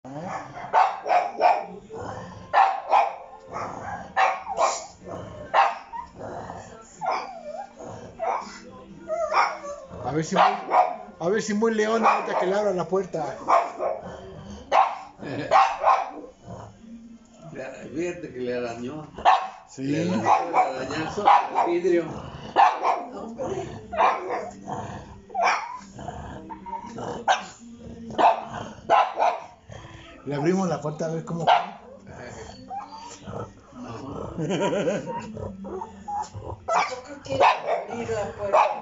A ver si muy león ahorita que le abra la puerta. Fíjate que le arañó. Sí. Le arañó el arañazo al vidrio. Le abrimos la puerta a ver cómo. Yo creo que abrir la puerta.